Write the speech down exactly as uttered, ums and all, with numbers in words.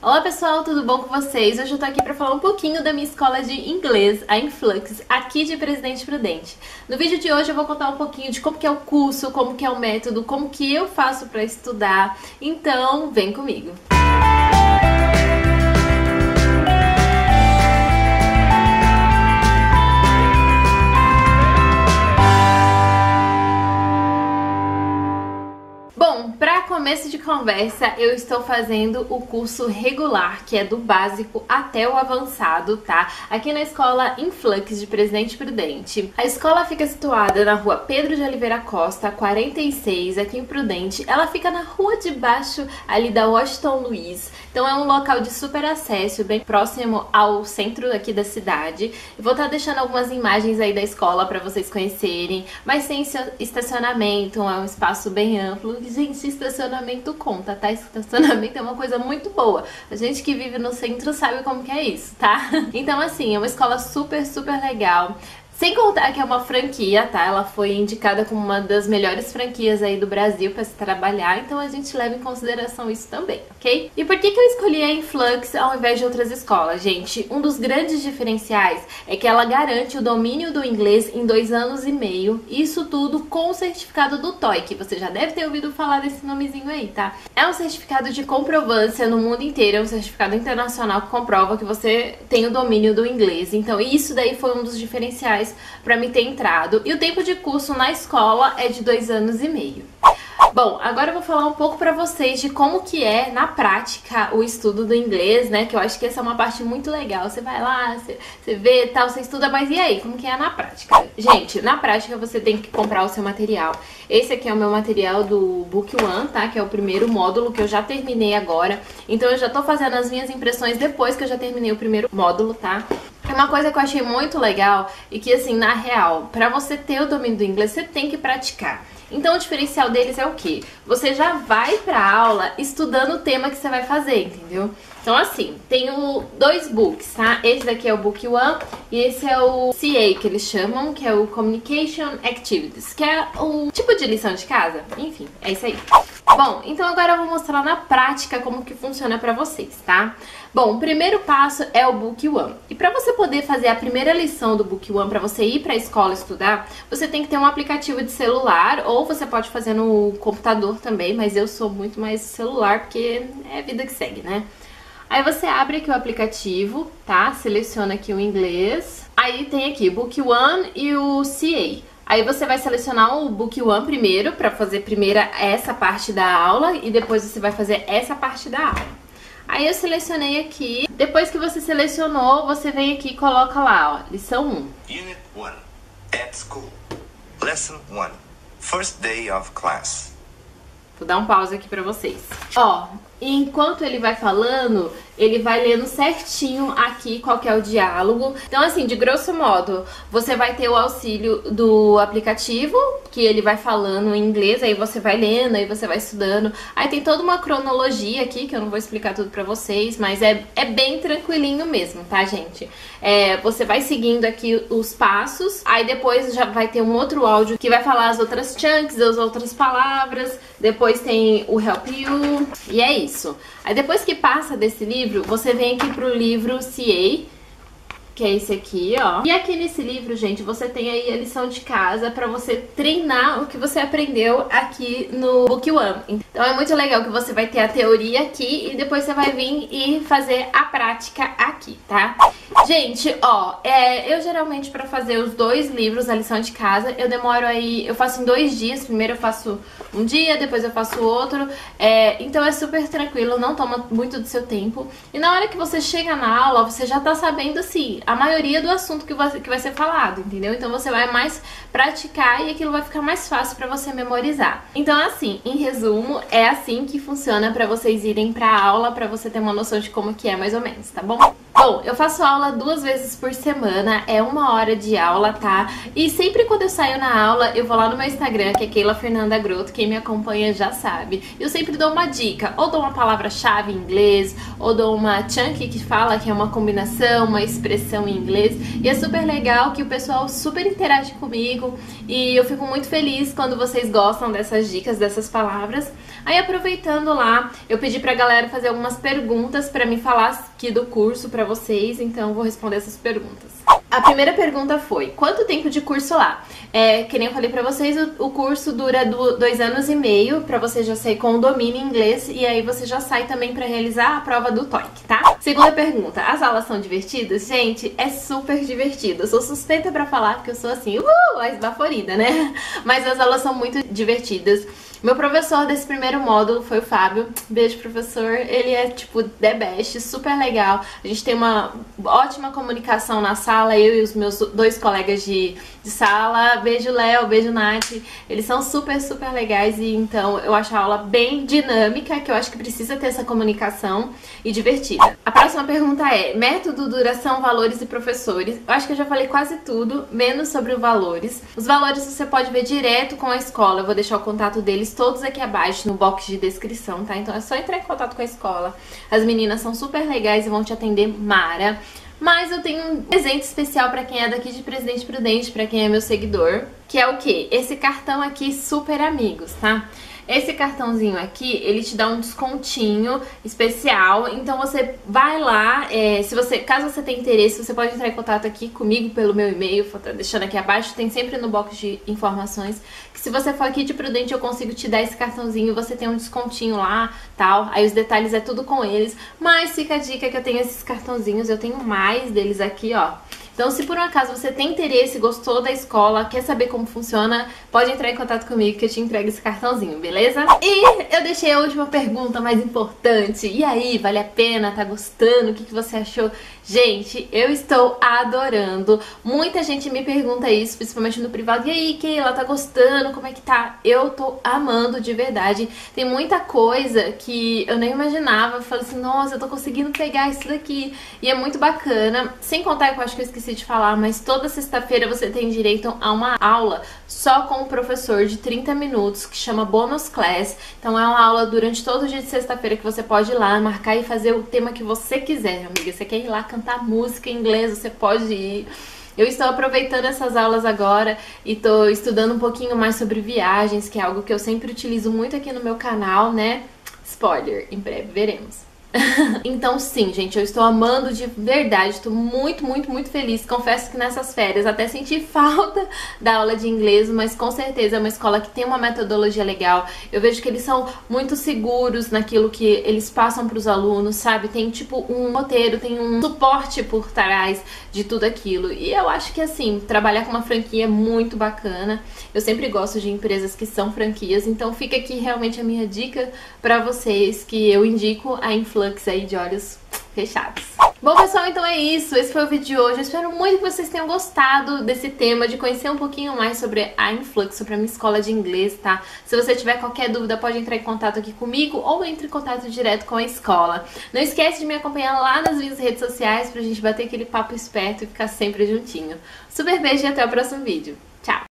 Olá pessoal, tudo bom com vocês? Hoje eu tô aqui pra falar um pouquinho da minha escola de inglês, a Influx, aqui de Presidente Prudente. No vídeo de hoje eu vou contar um pouquinho de como que é o curso, como que é o método, como que eu faço pra estudar, então vem comigo! Bom, para começo de conversa, eu estou fazendo o curso regular, que é do básico até o avançado, tá? Aqui na escola Influx de Presidente Prudente. A escola fica situada na rua Pedro de Oliveira Costa, quarenta e seis, aqui em Prudente. Ela fica na rua de baixo, ali da Washington Luiz. Então é um local de super acesso, bem próximo ao centro aqui da cidade. Eu vou estar deixando algumas imagens aí da escola para vocês conhecerem, mas tem estacionamento, é um espaço bem amplo. Gente, estacionamento conta, tá? Estacionamento é uma coisa muito boa. A gente que vive no centro sabe como que é isso, tá? Então, assim, é uma escola super, super legal. Sem contar que é uma franquia, tá? Ela foi indicada como uma das melhores franquias aí do Brasil para se trabalhar, então a gente leva em consideração isso também, ok? E por que que eu escolhi a Influx ao invés de outras escolas, gente? Um dos grandes diferenciais é que ela garante o domínio do inglês em dois anos e meio, isso tudo com o certificado do TOEIC. Você já deve ter ouvido falar desse nomezinho aí, tá? É um certificado de comprovância no mundo inteiro, é um certificado internacional que comprova que você tem o domínio do inglês. Então isso daí foi um dos diferenciais para mim ter entrado. E o tempo de curso na escola é de dois anos e meio. Bom, agora eu vou falar um pouco pra vocês de como que é, na prática, o estudo do inglês, né? Que eu acho que essa é uma parte muito legal. Você vai lá, você, você vê tal, você estuda, mas e aí? Como que é na prática? Gente, na prática você tem que comprar o seu material. Esse aqui é o meu material do Book One, tá? Que é o primeiro módulo que eu já terminei agora. Então eu já tô fazendo as minhas impressões depois que eu já terminei o primeiro módulo, tá? É uma coisa que eu achei muito legal e que, assim, na real, pra você ter o domínio do inglês, você tem que praticar. Então o diferencial deles é o quê? Você já vai pra aula estudando o tema que você vai fazer, entendeu? Então assim, tenho dois books, tá? Esse daqui é o Book One e esse é o C A, que eles chamam, que é o Communication Activities, que é o tipo de lição de casa. Enfim, é isso aí. Bom, então agora eu vou mostrar na prática como que funciona pra vocês, tá? Bom, o primeiro passo é o Book One. E pra você poder fazer a primeira lição do Book One, pra você ir pra escola estudar, você tem que ter um aplicativo de celular, ou você pode fazer no computador também, mas eu sou muito mais celular, porque é a vida que segue, né? Aí você abre aqui o aplicativo, tá? Seleciona aqui o inglês. Aí tem aqui Book One e o C A. Aí você vai selecionar o Book One primeiro, pra fazer primeiro essa parte da aula, e depois você vai fazer essa parte da aula. Aí eu selecionei aqui. Depois que você selecionou, você vem aqui e coloca lá, ó, lição um. Unit one, at school. Lesson one, first day of class. Vou dar um pause aqui pra vocês. Ó, enquanto ele vai falando, ele vai lendo certinho aqui qual que é o diálogo. Então, assim, de grosso modo, você vai ter o auxílio do aplicativo, que ele vai falando em inglês, aí você vai lendo, aí você vai estudando. Aí tem toda uma cronologia aqui, que eu não vou explicar tudo pra vocês, mas é, é bem tranquilinho mesmo, tá, gente? É, você vai seguindo aqui os passos, aí depois já vai ter um outro áudio que vai falar as outras chunks, as outras palavras, depois tem o Help You, e é isso. Aí depois que passa desse livro, você vem aqui pro livro C A, que é esse aqui, ó. E aqui nesse livro, gente, você tem aí a lição de casa pra você treinar o que você aprendeu aqui no Book One. Então é muito legal que você vai ter a teoria aqui e depois você vai vir e fazer a prática aqui, tá? Gente, ó, é, eu geralmente pra fazer os dois livros, a lição de casa, eu demoro aí, eu faço em dois dias. Primeiro eu faço um dia, depois eu faço outro. É, então é super tranquilo, não toma muito do seu tempo. E na hora que você chega na aula, você já tá sabendo, assim, a maioria do assunto que vai, que vai ser falado, entendeu? Então você vai mais praticar e aquilo vai ficar mais fácil pra você memorizar. Então, assim, em resumo, é assim que funciona pra vocês irem pra aula, pra você ter uma noção de como que é mais ou menos, tá bom? Bom, Bom, eu faço aula duas vezes por semana, é uma hora de aula, tá? E sempre quando eu saio na aula, eu vou lá no meu Instagram, que é Keila Fernanda Grotto, quem me acompanha já sabe. Eu sempre dou uma dica, ou dou uma palavra-chave em inglês, ou dou uma chunk que fala que é uma combinação, uma expressão em inglês. E é super legal que o pessoal super interage comigo e eu fico muito feliz quando vocês gostam dessas dicas, dessas palavras. Aí aproveitando lá, eu pedi pra galera fazer algumas perguntas pra me falar aqui do curso pra vocês, então eu vou responder essas perguntas. A primeira pergunta foi, quanto tempo de curso lá? É, que nem eu falei pra vocês, o, o curso dura do, dois anos e meio, pra você já sair com o domínio em inglês, e aí você já sai também pra realizar a prova do TOEIC, tá? Segunda pergunta, as aulas são divertidas? Gente, é super divertido. Eu sou suspeita pra falar, porque eu sou assim, uh, a esbaforida, né? Mas as aulas são muito divertidas. Meu professor desse primeiro módulo foi o Fábio. Beijo, professor. Ele é, tipo, the best, super legal. A gente tem uma ótima comunicação na sala, eu e os meus dois colegas de, de sala. Beijo, Léo, beijo, Nath. Eles são super, super legais e, então, eu acho a aula bem dinâmica, que eu acho que precisa ter essa comunicação e divertida. A próxima pergunta é, método, duração, valores e professores. Eu acho que eu já falei quase tudo, menos sobre os valores. Os valores você pode ver direto com a escola. Eu vou deixar o contato deles todos aqui abaixo no box de descrição, tá? Então é só entrar em contato com a escola. As meninas são super legais e vão te atender mara. Mas eu tenho um presente especial pra quem é daqui de Presidente Prudente, pra quem é meu seguidor, que é o quê? Esse cartão aqui, Super Amigos, tá? Esse cartãozinho aqui, ele te dá um descontinho especial, então você vai lá, é, se você, caso você tenha interesse, você pode entrar em contato aqui comigo pelo meu e-mail, vou estar deixando aqui abaixo, tem sempre no box de informações, que se você for aqui de Prudente eu consigo te dar esse cartãozinho, você tem um descontinho lá, tal, aí os detalhes é tudo com eles, mas fica a dica que eu tenho esses cartãozinhos, eu tenho mais deles aqui, ó. Então, se por um acaso você tem interesse, gostou da escola, quer saber como funciona, pode entrar em contato comigo que eu te entrego esse cartãozinho, beleza? E eu deixei a última pergunta mais importante. E aí, vale a pena? Tá gostando? O que que você achou? Gente, eu estou adorando. Muita gente me pergunta isso, principalmente no privado. E aí, Keila, tá gostando? Como é que tá? Eu tô amando de verdade. Tem muita coisa que eu nem imaginava. Eu falo assim, nossa, eu tô conseguindo pegar isso daqui. E é muito bacana. Sem contar que eu acho que eu esqueci de falar, mas toda sexta-feira você tem direito a uma aula só com o professor de trinta minutos, que chama Bônus Class. Então é uma aula durante todo o dia de sexta-feira que você pode ir lá, marcar e fazer o tema que você quiser, amiga. Você quer ir lá cantar música em inglês, você pode ir. Eu estou aproveitando essas aulas agora e estou estudando um pouquinho mais sobre viagens, que é algo que eu sempre utilizo muito aqui no meu canal, né? Spoiler, em breve veremos. Então sim, gente, eu estou amando de verdade, estou muito, muito, muito feliz. Confesso que nessas férias até senti falta da aula de inglês, mas com certeza é uma escola que tem uma metodologia legal. Eu vejo que eles são muito seguros naquilo que eles passam para os alunos, sabe? Tem tipo um roteiro, tem um suporte por trás de tudo aquilo. E eu acho que assim, trabalhar com uma franquia é muito bacana. Eu sempre gosto de empresas que são franquias, então fica aqui realmente a minha dica para vocês, que eu indico a Influx aí de olhos fechados. Bom, pessoal, então é isso. Esse foi o vídeo de hoje. Eu espero muito que vocês tenham gostado desse tema, de conhecer um pouquinho mais sobre a Influx, sobre a minha escola de inglês, tá? Se você tiver qualquer dúvida, pode entrar em contato aqui comigo ou entre em contato direto com a escola. Não esquece de me acompanhar lá nas minhas redes sociais pra gente bater aquele papo esperto e ficar sempre juntinho. Super beijo e até o próximo vídeo. Tchau!